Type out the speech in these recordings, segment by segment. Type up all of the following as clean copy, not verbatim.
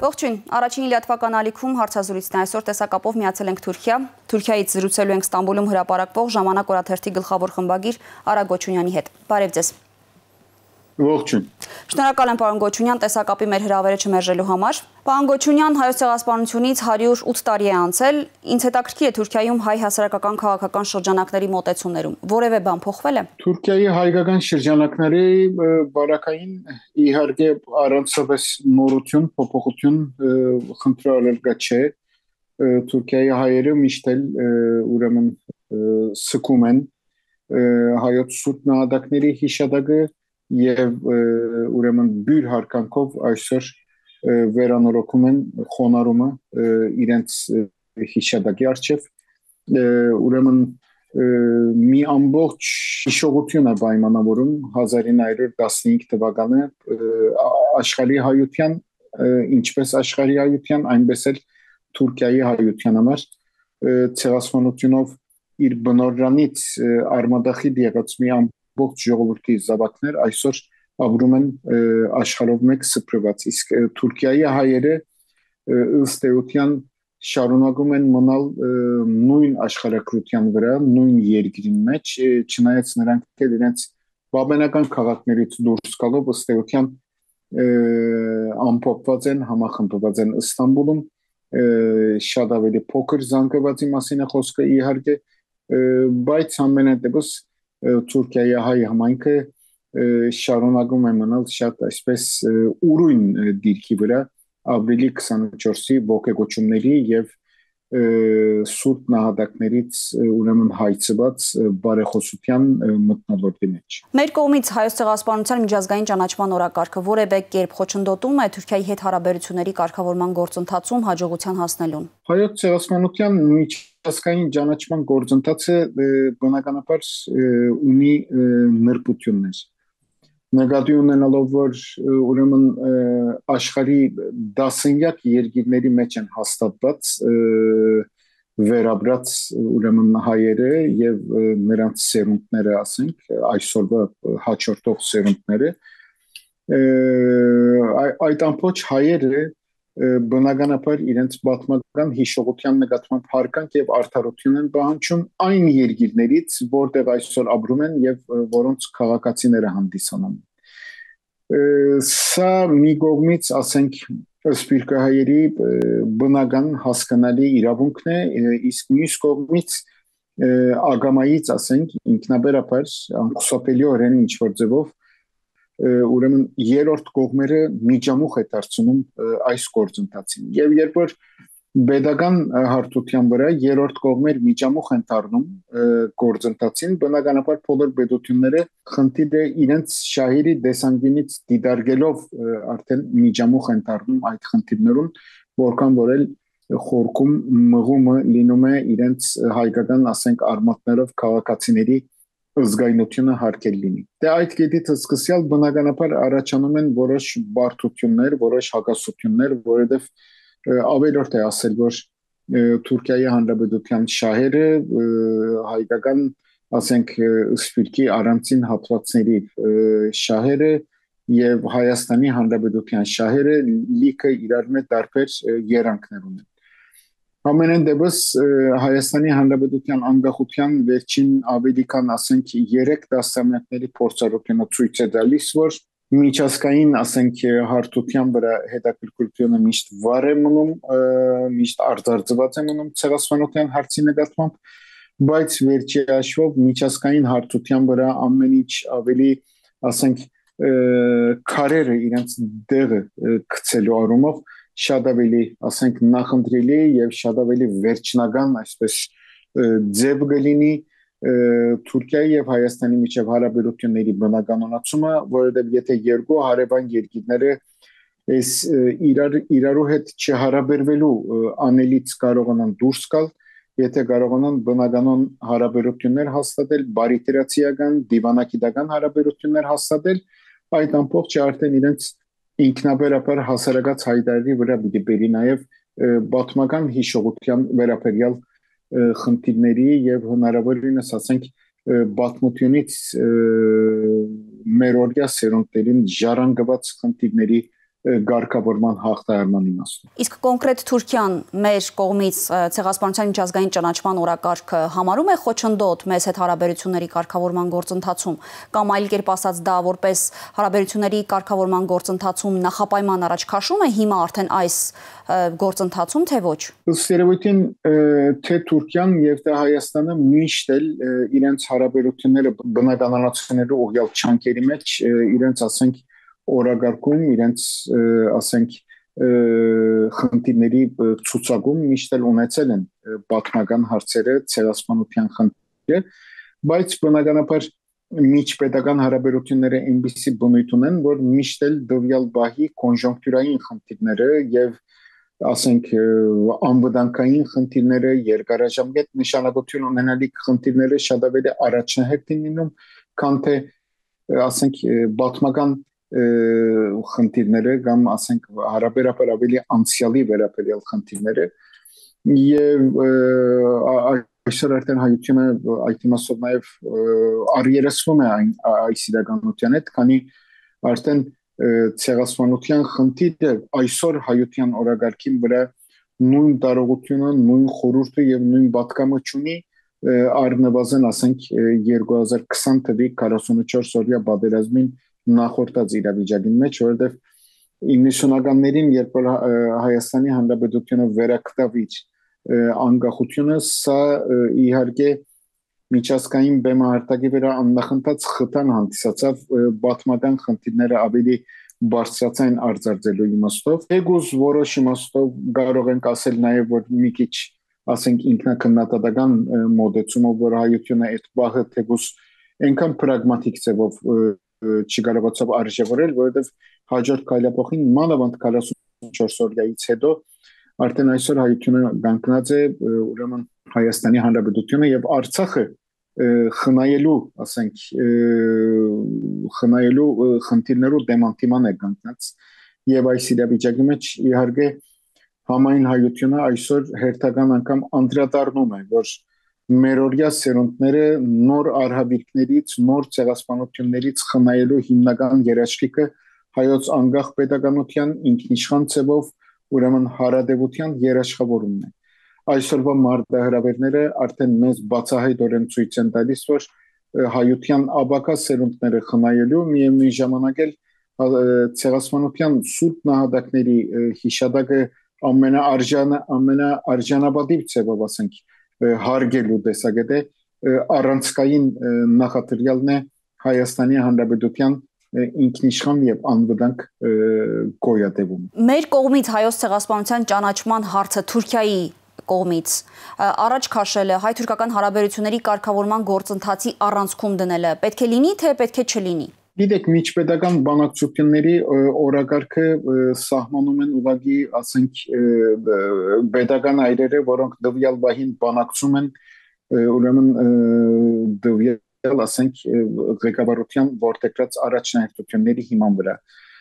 Ողջույն, առաջին լիաթվական ալիքում հարցազրույցն է այսօր տեսակապով միացել ենք Թուրքիա։ Թուրքիայից զրուցելու ենք Ստամբուլում հրապարակվող ժամանակ օրաթերթի գլխավոր խմբագիր Արա Գոչունյանի հետ։ Բարև ձեզ։ Ողջույն։ Շնորհակալ եմ պարոն Գոչունյան տեսակապի մեր հրավերը չմերժելու համար։ Պարոն Գոչունյան, Հայոց ցեղասպանությունից 108 տարի է անցել։ Ինձ հետաքրքիր է Թուրքիայում հայ հասարակական քաղաքական շրջանակների մոտեցումներում։ Որևէ բան փոխվել է։ Թուրքիայի հայկական շրջանակների բարակային իհարկե առանցապես նորություն, փոփոխություն խնդրել չէ։ Թուրքիայի հայերը միշտ էլ ուրեմն սկում են հայոց սուրբ նահատակների հիշատակը եւ ուրեմն բյուր հարկանքով այսօր վերանորոգում են խոնարհումը իրենց հիշատակի արչեւ ուրեմն մի ամբողջ հիշողություն է պայմանավորում 1915 թվականը աշխարհի հայության ինչպես աշխարհի հայության այնպես էլ Թուրքիայի հայության համար ցեղասպանությունով իր բնօրանից արմատախիլ եղած մի ամբողջ ժողովրդի զավակներ այսօր ապրում են աշխարհով մեկ սփռված իսկ Թուրքիայի հայերը ըստ էության շարունակում են մնալ նույն աշխարհակրթության վրա, նույն երկրի մեջ, չնայած նրանք իրենց բաբենական քաղաքներից դուրս գալով ըստ էության ամփոփված են, համախմբված են Ստամբուլում, շատ ավելի փոքր զանգվածի մասին է խոսքը իհարկե, բայց ամենատեպս Թուրքիայի հայ համայնքը շարունակում է մնալ շատ այսպես ուրույն դիրքի վրա ապրիլի 24-ի ողեգոճումների եւ սուրբ նահատակներից ուրեմն հայցված բարեխոսության մթնոլորտի մեջ։ Մեր կողմից Հայոց ցեղասպանության միջազգային ճանաչման օրակարգը որևէ կերպ խոչընդոտում է Թուրքիայի հետ հարաբերությունների կարգավորման գործընթացում հաջողության հասնելուն։ Հայոց ցեղասպանության միջազգային ճանաչման գործընթացը բնականաբար ունի նրբություններ։ Նկատի ունենալով որ ուրեմն աշխարհի դասնյակ երկրների մեջ են հաստատված վերաբրած ուրեմն հայերը եւ նրանց սերունդները ասենք այսօրվա հաջորդող սերունդները այդ ամբողջ հայերը բնականաբար իրենց պատմական հիշողության նկատմամբ հարկանք եւ արդարություն են պահանջում այն երկրներից, որտեղ այսօր ապրում են եւ որոնց քաղաքացիները հանդիսանում են։ Սա մի կողմից, ասենք, սպիրկահայերի բնական հասկանալի իրավունքն է, իսկ մյուս կողմից ագամայից, ասենք, ինքնաբերաբար անխուսափելիորեն ինչ որ ձևով ուրեմն երրորդ կողմերը միջամուխ է դարձնում այս գործընթացին եւ երբ որ pedagogan հարթության վրա երրորդ կողմեր միջամուխ են դառնում գործընթացին բնականաբար բոլոր պետությունները խնդիրը իրենց շահերի դեսանգինից դիտարկելով արդեն միջամուխ են դառնում այդ խնդիրներուն որքան որ էլ խորքում մղումը լինում է իրենց հայկական ասենք արմատներով քաղաքացիների զգայնությունը հարկել լինի։ Դե այդ կետից սկսյալ բնականաբար առաջանում են որոշ բարդություններ, որոշ հակասություններ, որովհետև ավելորդ է ասել, որ Թուրքիայի Հանրապետության շահերը հայկական, ասենք, սպիրկի առանցին հատվածների շահերը եւ Հայաստանի Հանրապետության շահերը լիքը իրար մեջ տարբեր երանգներ ունեն։ Ամենայն դեպս Հայաստանի Հանրապետության անկախության վերջին ավելի քան ասենք 3 տասնամյակների փորձառությունը ցույց է տալիս, որ միջազգային ասենք հարթության վրա հետաքրքրությունը միշտ վառ է մնում, միշտ արձարծված է մնում ցեղասպանության հարցի նկատմամբ, բայց վերջի հաշվով միջազգային հարթության վրա ամեն ինչ ավելի ասենք քարերը իրենց դեղը գցելու առումով շատ ավելի ասենք նախընտրելի եւ շատ ավելի վերջնական այսպես ձև գլինի Թուրքիայի եւ Հայաստանի միջև հարաբերությունների բնականոնացումը, որովհետեւ եթե երկու հարևան երկիրները այս իրարու հետ չհարաբերվելու անելից կարողանան դուրս գալ, եթե կարողանան բնականon հարաբերություններ հաստատել, բարիթերացիական, դիվանագիտական հարաբերություններ հաստատել, այդ ամբողջը արդեն իրենց ինքնաբերաբար հասարակած հայտարարի վրա պիտի բերի նաև պատմական հիշողության վերաբերյալ խնդիրների եւ հնարավորինս ասենք պատմությունից մերօրյա սերունդերին ժառանգված խնդիրների ղեկավարման հաղթահարման իմաստով։ Իսկ կոնկրետ Թուրքիան մեր կողմից ցեղասպանության միջազգային ճանաչման օրակարգը համարում է խոչընդոտ մեզ հետ հարաբերությունների կարգավորման գործընթացում, կամ այլ կերպ ասած դա որպես հարաբերությունների կարգավորման գործընթացում նախապայման առաջ քաշում է հիմա արդեն այս գործընթացում, թե ոչ։ Ըստ երևույթին թե Թուրքիան եւ թե Հայաստանը միշտ էլ իրենց հարաբերությունները բնականացնելու ուղղյալ չանքերի մեջ իրենց ասենք օրագարկում, իրենց ասենք խնդիրների ցուցակում միշտ էլ ունեցել են պատմական հարցերը, ցեղասպանության խնդիրը, բայց բնականաբար միջպետական հարաբերությունները այնպիսի բնույթ ունեն, որ միշտ էլ դվյալ բահի կոնյունկտուրային խնդիրները եւ ասենք անվտանգային խնդիրները, երկարաժամկետ նշանակություն ունենալիք խնդիրները շատ ավելի առաջնահերթին լինում, քան թե ասենք պատմական խնդիրները կամ ասենք հարաբերաբար ավելի անցյալի վերաբերյալ խնդիրները եւ այսօր արդեն հայությունը այդ իմաստով նաեւ առերեսվում է այս իրականության հետ, քանի արդեն ցեղասպանության խնդիրը այսօր հայության օրագարկի վրա նույն տարողությունը, նույն խորհուրդը եւ նույն պատկամը ունի առնվազն ասենք 2020 թվականի 44 օրյա պատերազմին նախորդած իրավիճակի մեջ, որովհետեւ 90-ականներին երբ Հայաստանի Հանրապետությունը վերակտավ իր անկախությունը, սա իհարկե միջազգային բեմահարտակի վրա աննախընթաց խթան հանդիսացավ պատմական խնդիրները ավելի բարձրացան արձարծելու իմաստով։ Թեգուզ որոշ իմաստով կարող ենք ասել նաև որ մի քիչ ասենք ինքնակնդատական մոդեցումով որ հայությունը այդ բախը թեգուզ այնքան պրագմատիկ ձևով չկարողացավ արժևորել, որովհետև հաջորդ քայլափոխին մանավանդ 44 օրյայից հետո արդեն այսօր հայությունը կանգնած է ուրեմն Հայաստանի Հանրապետությունը եւ Արցախը խնայելու, ասենք, խնայելու խնդիրներու դեմանտիման է կանգնած եւ այս իրավիճակի մեջ իհարկե համայն հայությունը այսօր հերթական անգամ անդրադառնում է, որ մերօրյա սերունդները նոր արհավիրքներից, նոր ցեղասպանություններից խնայելու հիմնական երաշխիքը հայոց անկախ պետականության ինքնիշխան ցևով ուրեմն հարադեվության երաշխավորումն է։ Այսօրվա մարտահրավերները արդեն մեզ բացահայտորեն ցույց են տալիս, որ հայության աբակա սերունդները խնայելու միևնույն ժամանակ էլ ցեղասպանության սուրբ նահատակների հիշատակը ամենաարժանապատիվ ցևով ասենք հարգելու տեսակետ է առանցքային նախատրյալն է Հայաստանի Հանրապետության ինքնիշխան եւ անվտանգ գոյատևում։ Մեր կողմից հայոց ցեղասպանության ճանաչման հարցը Թուրքիայի կողմից առաջ քաշելը հայ-թուրքական հարաբերությունների կարգավորման գործընթացի առանցքում դնելը պետք է լինի թե պետք է չլինի։ Գիտեք, միջպետական բանակցությունների օրակարգը սահմանում են ուղղակի, ասենք, պետական այրերը, որոնք դվյալ բահին բանակցում են, ուրեմն դվյալ, ասենք, ղեկավարության որդեգրած առաջնահերթությունների հիման վրա։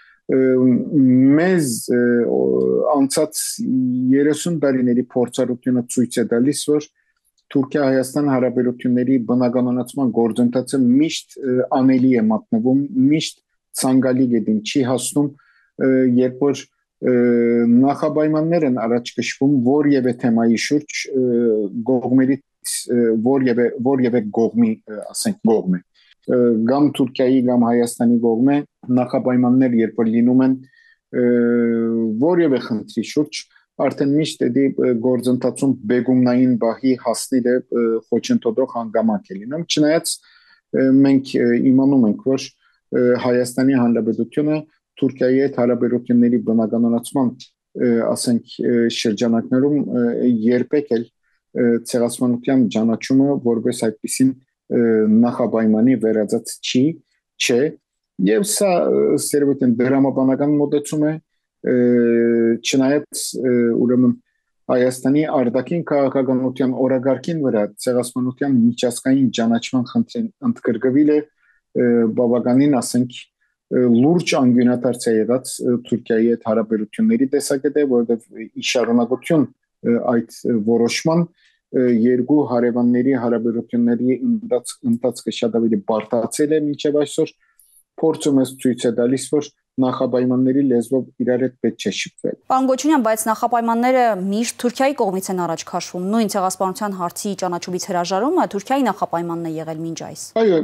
Մեզ անցած 30 տարիների փորձառությունը ցույց է տալիս, որ Թուրքիա-Հայաստան հարաբերությունների բնականոնացման գործընթացը միշտ անելի է մատնվում, միշտ ցանկալի գետին չի հասնում, երբ որ նախապայմաններ են առաջ քշվում որևէ թեմայի շուրջ կողմերից որևէ կողմի, ասենք, կողմ է։ Կամ Թուրքիայի կամ Հայաստանի կողմը նախապայմաններ երբ որ լինում են որևէ խնդրի շուրջ արդեն միշտ դի գործընթացում բեգումնային բահի հասնելը խոչընդոտող հանգամանք է լինում, չնայած մենք իմանում ենք, որ Հայաստանի Հանրապետությունը Թուրքիայի հետ հարաբերությունների բնականոնացման, ասենք, շրջանակներում երբեք էլ ցեղասպանության ճանաչումը որպես այդպիսին նախապայմանի վերածած չէ, եւ սա սերվետեն դրամաբանական մոտեցում է, չնայած ուրեմն Հայաստանի արտաքին քաղաքականության օրագարկին վրա ցեղասպանության միջազգային ճանաչման խնդրին ընդգրկվելը բավականին, ասենք, լուրջ անգյունաթարց է եղած Թուրքիայի հետ հարաբերությունների տեսակետ է, որովհետև շարունակություն այդ որոշման երկու հարևանների հարաբերությունների ընթացքը շատ ավելի բարդացել է մինչև այսօր, փորձում է ցույց տալիս, որ նախապայմանների լեզվով իրար հետ պետք չէ շփվել։ Պարոն Գոչունյան, բայց նախապայմանները միշտ Թուրքիայի կողմից են առաջ քաշվում։ Նույն ցեղասպանության հարցի ճանաչումից հրաժարումը Թուրքիայի նախապայմանն է եղել մինչ այս։ Այո,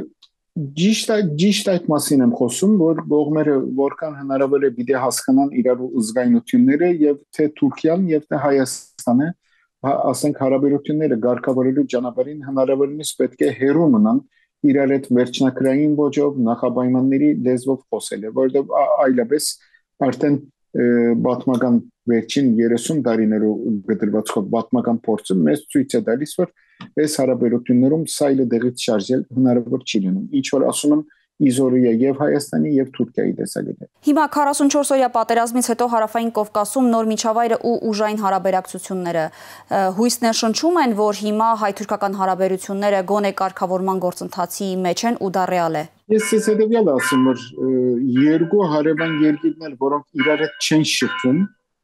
ճիշտ այդ մասին եմ խոսում, որ կողմերը որքան հնարավոր է պիտի հասկանան իրար զգայունությունները եւ թե Թուրքիան եւ թե Հայաստանը, ասենք հարաբերությունները ղեկավարելու ճանապարհին հնարավորինս պետք է հեռու մնան իրար հետ վերջնակրային ոճով նախապայմանների լեզվով խոսել, որովհետեւ այլապես արդեն պատմական վերջին 30 տարիներու գտնված պատմական փորձը մեզ ցույց է տալիս, որ այս հարաբերություններում սայլը դեղից շարժել հնարավոր չի լինում։ Ինչ որ ասում եմ իզորիա եւ Հայաստանի եւ Թուրքիայի տեսակետը։ Հիմա 44-օրյա պատերազմից հետո Հարավային Կովկասում նոր միջավայրը ու ուժային հարաբերակցությունները հույսներ շնչում են, որ հիմա հայ-թուրքական հարաբերությունները գոնե կարգավորման գործընթացի մեջ են ու դա ռեալ է։ Ես հետեւյալը ասում, որ երկու հարևան երկիրներ, որոնք իրար հետ չեն շփվում,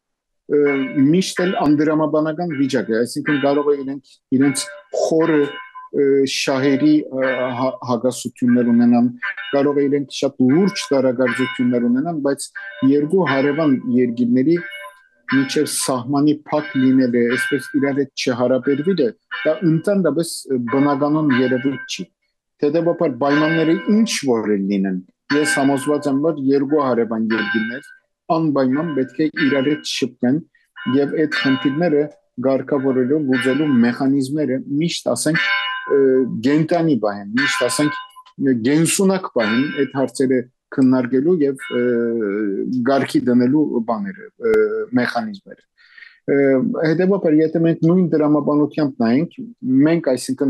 միշտ էլ անդրամաբանական վիճակ է, այսինքն կարող է իրենց խորը շահերի հագասություններ ունենան, կարող է իրենք շատ լուրջ տարագարձություններ ունենան, բայց երկու հարևան երկիրների միջև սահմանի փակ լինելը, այսպես իրար հետ չհարաբերվելը, դա ընդհանրապես բնականon երևույթ չի։ Հետևաբար պայմանները ինչ որ լինեն, ես համոզված եմ, որ երկու հարևան երկիրներ անպայման պետք է իրար հետ շփվեն եւ այդ խնդիրները ղեկավարելու լուծելու մեխանիզմները միշտ ասենք գենտանի բան, միշտ ասենք գենսունակ բան այդ հարցերը քննարկելու եւ ղարքի դնելու բաները մեխանիզմները։ Հետևաբար եթե մենք նույն դրամաբանությամբ նայենք, մենք այսինքն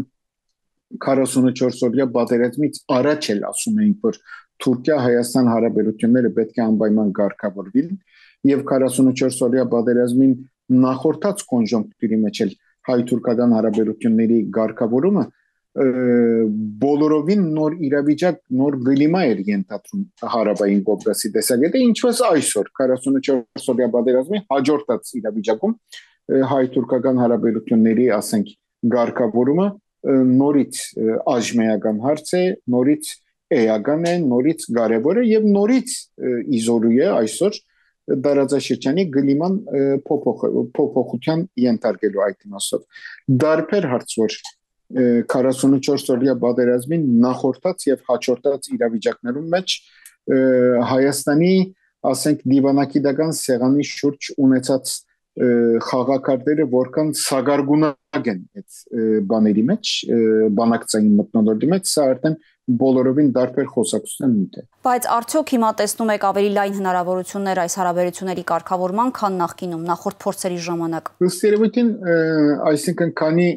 44-օրյա պատերազմից առաջ էլ ասում էինք, որ Թուրքիա-Հայաստան հարաբերությունները պետք է անպայման ղեկավարվին եւ 44-օրյա պատերազմին նախորդած կոնյունկտուրի մեջ էլ հայ-թուրքական հարաբերությունների ղեկավարումը բոլորովին նոր իրավիճակ, նոր գլիմա էր ենթադրում Հարավային Կովկասի տեսակետը, ինչպես այսօր 44-օրյա պատերազմի հաջորդած իրավիճակում հայ-թուրքական հարաբերությունների, ասենք, ղեկավարումը նորից աջմեական հարց է, նորից էական է, նորից կարևոր է եւ նորից իզորու է այսօր դարաձաշրջանի գլիման փոփոխության ենթարկելու այդ իմաստով։ Դարբեր հարց որ 44-օրյա պատերազմին նախորդած եւ հաջորդած իրավիճակներում մեջ Հայաստանի, ասենք, դիվանագիտական սեղանի շուրջ ունեցած խաղակարգերը որքան սագարգունակ են այդ բաների մեջ, բանակցային մթնոլորտի մեջ, սա արդեն բոլորովին դարբեր խոսակցության նյութ է։ Բայց արդյոք հիմա տեսնում եք ավելի լայն հնարավորություններ այս հարաբերությունների կարգավորման, քան նախկինում, նախորդ փորձերի ժամանակ։ Ըստ երևույթին, այսինքն քանի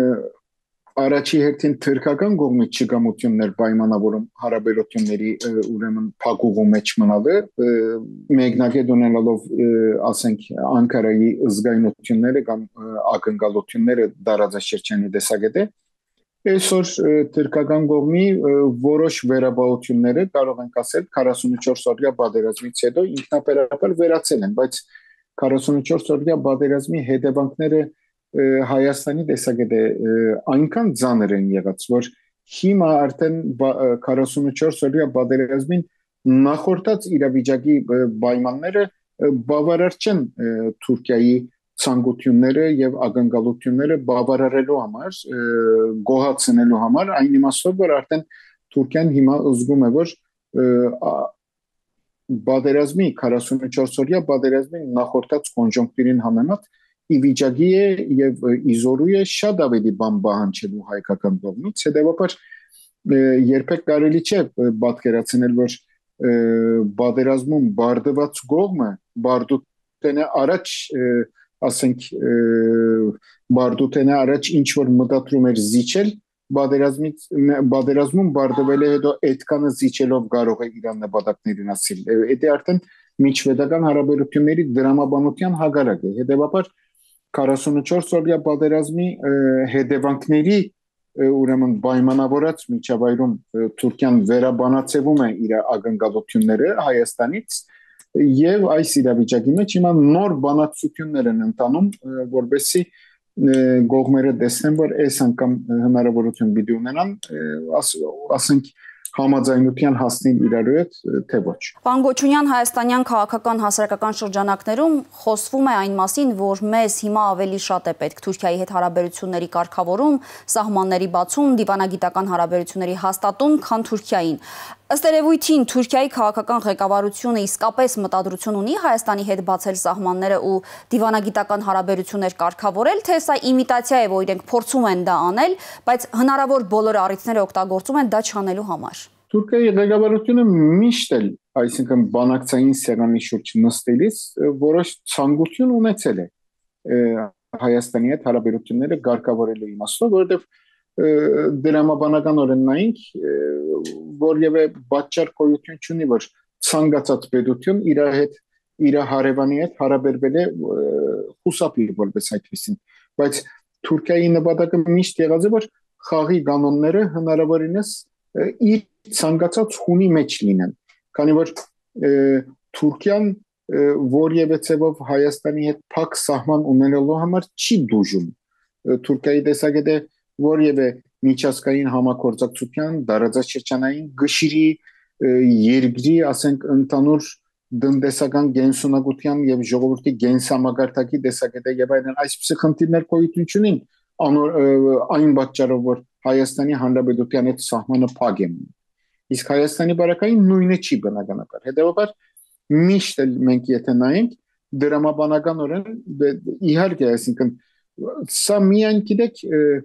առաջի հերթին թուրքական կողմից չգամություններ պայմանավորում հարաբերությունների ուրեմն փակուղու մեջ մնալը, մեկնագետ ունենալով, ասենք, Անկարայի զգայունությունները կամ ակնկալությունները դարաձաշրջանի տեսակետը, այսօր թուրքական կողմի որոշ վերաբերությունները կարող ենք ասել 44-օրյա պատերազմից հետո ինքնաբերաբար վերացել են, բայց 44-օրյա պատերազմի հետևանքները Հայաստանի տեսակետը այնքան ծանր են եղած, որ հիմա արդեն 44-օրյա պատերազմին նախորդած իրավիճակի պայմանները բավարար չեն Թուրքիայի ցանկությունները եւ ակնկալությունները բավարարելու համար, գոհացնելու համար, այն իմաստով, որ արդեն Թուրքիան հիմա զգում է, որ պատերազմի 44-օրյա պատերազմի նախորդած կոնյունկտուրին համեմատ ի վիճակի է եւ իզորու է շատ ավելի բան պահանջելու հայկական կողմից, հետեւաբար երբեք կարելի չէ պատկերացնել, որ պատերազմում բարդված կողմը բարդութենը առաջ, ասենք, բարդութենը առաջ ինչ որ մտադրում էր զիջել, պատերազմում բարդվել է հետո այդքանը զիջելով կարող է իր նպատակներին հասնել։ Դա արդեն միջվետական հարաբերությունների դրամաբանության հակառակ է։ Հետեւաբար 44-օրյա պատերազմի հետևանքների ուրեմն պայմանավորած միջավայրում Թուրքիան վերաբանացվում է իր ակնկալությունները Հայաստանից եւ այս իրավիճակի մեջ հիմա նոր բանակցություններ են ընթանում, որովհետեւ կողմերը տեսնեն, որ այս անգամ հնարավորություն պիտի ունենան, ասենք, համաձայնության հասնին իրար հետ, թե ոչ։ Պարոն Գոչունյան, հայաստանյան քաղաքական հասարակական շրջանակներում խոսվում է այն մասին, որ մեզ հիմա ավելի շատ է պետք Թուրքիայի հետ հարաբերությունների կարգավորում, սահմանների բացում, դիվանագիտական հարաբերությունների հաստատում, քան Թուրքիային։ Ըստ երևույթին Թուրքիայի քաղաքական ղեկավարությունը իսկապես մտադրություն ունի Հայաստանի հետ բացել սահմանները ու դիվանագիտական հարաբերություններ կարգավորել, թե սա իմիտացիա է, որ իրենք փորձում են դա անել, բայց հնարավոր բոլոր առիթները օգտագործում են դա չանելու համար։ Թուրքիայի ղեկավարությունը միշտ էլ, այսինքն բանակցային սեղանի շուրջ նստելիս որոշ ցանկություն ունեցել է Հայաստանի հետ հարաբերությունները կարգավորելու իմաստով, որովհետև դրամաբանական նայենք, որևէ պատճառ գոյություն չունի, որ ցանկացած պետություն իր հարևանի հետ հարաբերվել է խուսափի որպես այդպեսին, բայց Թուրքիայի նպատակը միշտ եղած է, որ խաղի կանոնները հնարավորինս իր ցանկացած հունի մեջ լինեն, քանի որ Թուրքիան որևէ ցեվով Հայաստանի հետ փակ սահման ունենալու համար չի դժում։ Թուրքիայի տեսակետը որևէ միջազգային համագործակցության, դարաձաշրջանային գշիրի, երկրի, ասենք, ընդհանուր տնտեսական գենսունակության եւ ժողովրդի գենսամագարտակի տեսակետը եւ այլն այսպիսի խնդիրներ գոյություն չունին, այն պատճառով, որ Հայաստանի Հանրապետության հետ սահմանը փակ է։ Իսկ Հայաստանի բարակային նույնը չի բնականաբար։ Հետևաբար միշտ էլ մենք եթե նայենք դրամաբանականորեն իհարկե, այսինքն սա միայն գիտեք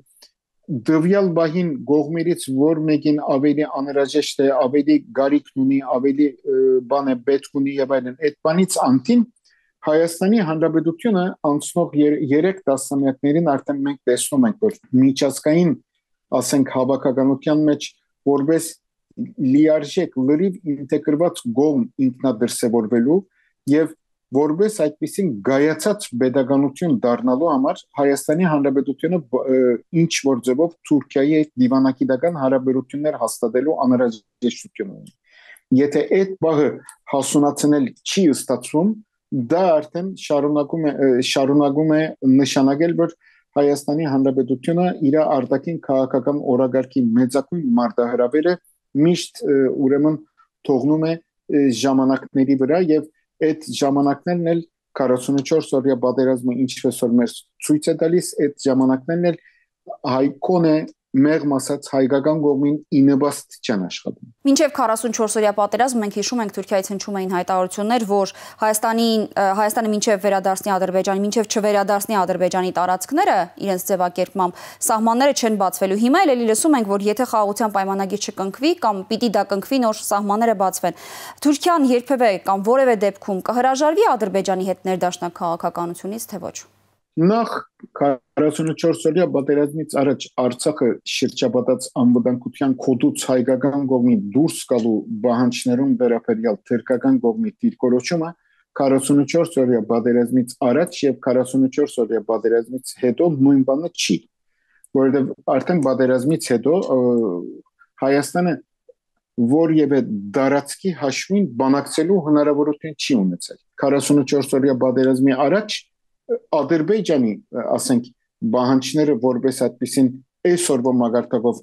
դվյալ բահին գողմերից որ մեկին ավելի անհրաժեշտ է, ավելի գարիք ունի, ավելի բան է պետք ունի եւ այլն, այդ բանից անտին Հայաստանի Հանրապետությունը անցնող 3 տասնամյակներին արդեն մենք տեսնում ենք, որ միջազգային, ասենք, հավաքականության մեջ որպես լիարժեք լրիվ ինտեգրված կողմ ինքնադրսևորվելու եւ որպես այդպիսին գայացած pedagogiություն դառնալու համար Հայաստանի Հանրապետությունը ինչ որ ձևով Թուրքիայի հետ դիվանագիտական հարաբերություններ հաստատելու անհրաժեշտություն ունի։ Եթե այդ բանը հասունացնել չի ստացվում, դա արդեն շարունակում է նշանակել, որ Հայաստանի Հանրապետությունը իր արտաքին քաղաքական օրագարկի մեծակույն մարտահրավերը միշտ ուրեմն թողնում է ժամանակների վրա եւ այդ ժամանակներն էլ 44 օրյա պատերազմը ինչպես որ մեր ցույց է տալիս, այդ ժամանակներն էլ հայկոն է մեղմ ասած հայկական կողմին ինեբաստ չեն աշխատում։ Մինչև 44 օրյա պատերազմ մենք հիշում ենք Թուրքիայից հնչում էին հայտարարություններ, որ Հայաստանը մինչև վերադարձնի Ադրբեջանի, մինչև չվերադարձնի Ադրբեջանի տարածքները իրենց ձևակերպմամբ սահմանները չեն բացվելու։ Հիմա էլ լսում ենք, որ եթե խաղաղության պայմանագիր չկնքվի կամ պիտի դա կնքվի, նոր սահմանները բացվեն։ Թուրքիան երբևէ կամ որևէ դեպքում կհրաժարվի Ադրբեջանի հետ ներդաշնակ քաղաքականությունից, թե ոչ։ Նախ 44 օրյա պատերազմից առաջ Արցախը շրջապատած անվտանգության կոդուց հայկական կողմի դուրս գալու պահանջներում վերաբերյալ թուրքական կողմի դիրքորոշումը 44 օրյա պատերազմից առաջ եւ 44 օրյա պատերազմից հետո նույն բանը չի, որովհետեւ արդեն պատերազմից հետո Հայաստանը որևէ դարածքի հաշվին բանակցելու հնարավորություն չի ունեցել։ 44 օրյա պատերազմի առաջ Ադրբեջանի, ասենք, բանջները որպես այդպեսին այսօրվա մագարտակով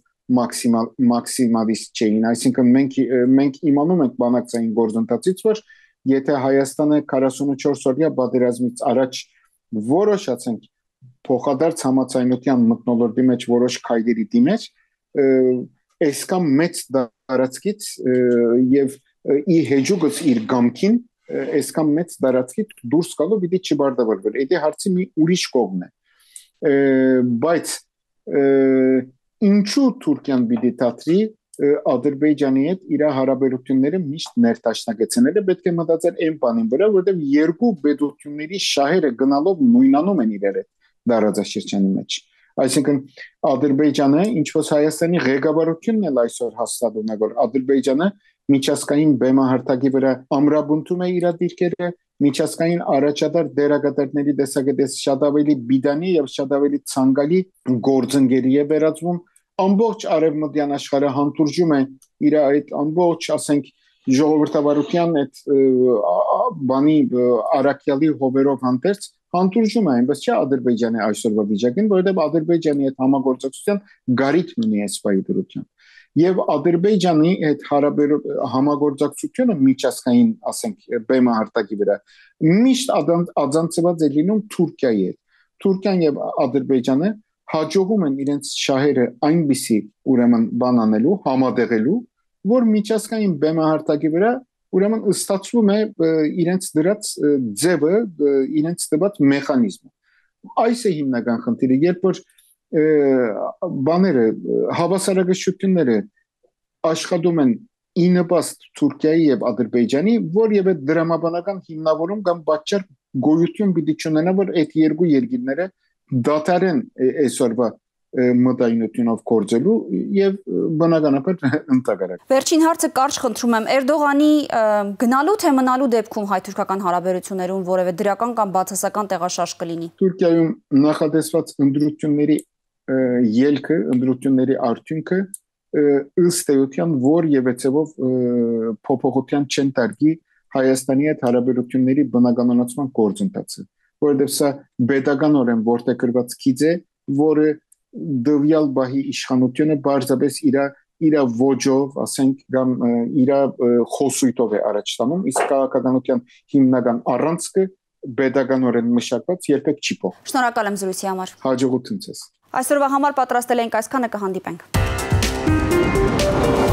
մաքսիմալիստ չէին, այսինքն մենք իմանում ենք բանակցային գործընթացից, որ եթե Հայաստանը 44 օրյա պատերազմից առաջ որոշ, ասենք, փոխադարձ համաձայնության մթնոլորտի մեջ որոշ քայլերի դիմեր, այսքան մեծ դարածքից եւ ի հեջուկս իր գամքին այսքան մեծ դարածքից դուրս գալու պիտի չբարդավարվեր։ Դա հարցի մի ուրիշ կողմն է։ Բայց ինչու Թուրքիան պիտի դատի Ադրբեջանի հետ իր հարաբերությունները միշտ ներդաշնակեցնելը պետք է մտածել այն բանին վրա, որովհետև երկու պետությունների շահերը գնալով նույնանում են իրար հետ դարաձաշրջանի մեջ։ Այսինքն Ադրբեջանը, ինչպես Հայաստանի ղեկավարությունն էլ այսօր հաստատում է, որ Ադրբեջանը միջազգային բեմահարթակի վրա ամրապնդում է իր դիրքերը, միջազգային առաջատար դերակատարների տեսակետից շատ ավելի բիդանի եւ շատ ավելի ցանկալի գործընկերի է վերածվում, ամբողջ արևմտյան աշխարհը հանդուրժում է իր այդ ամբողջ, ասենք, ժողովրդավարության այդ բանի արաքյալի հովերով հանդերձ հանդուրժում է, այնպես չէ Ադրբեջանի այսօրվա վիճակին, որովհետև Ադրբեջանի հետ համագործակցության գարիթ ունի այս պայմանավորության։ Եվ Ադրբեջանի հետ համագործակցությունը միջազգային, ասենք, բեմահարտակի վրա միշտ աջակցված է լինում Թուրքիայի հետ։ Թուրքիան եւ Ադրբեջանը հաջողում են իրենց շահերը այնպիսի ուրեմն բան անելու, համատեղելու, որ միջազգային բեմահարտակի վրա ուրեմն ստացվում է իրենց դրած ձևը, իրենց տված մեխանիզմը։ Այս է հիմնական խնդիրը, երբ որ բաները հավասարակշռությունները աշխատում են ի նպաստ Թուրքիայի եւ Ադրբեջանի, որևէ դրամաբանական հիմնավորում կամ պատճառ գոյություն պիտի չունենա, որ այդ երկու երկիրները դատարեն այսօրվա մտայնությունով գործելու եւ բնականաբար ընդհանրապես։ Վերջին հարցը կարճ խնդրում եմ, Էրդողանի գնալու թե մնալու դեպքում հայ-թուրքական հարաբերություններում որևէ դրական կամ բացասական տեղաշարժ կլինի։ Թուրքիայում նախատեսված ընտրությունների ելքը, ընտրությունների արդյունքը ըստ էության որևէ ցեվով փոփոխության չեն տարգի Հայաստանի հետ հարաբերությունների բնականոնացման գործընթացը, որովհետև սա պետականորեն որդեգրված քիչ է, որը դվյալ բահի իշխանությունը բարձրապես իր ոճով, ասենք, կամ իր խոսույթով է առաջ տանում, իսկ քաղաքականության հիմնական առանցքը պետականորեն մշակված երբեք չի փոխ։ Շնորհակալ եմ զրույցի համար։ Հաջողություն ձեզ։ Այսօրվա համար պատրաստել ենք այսքանը, կհանդիպենք։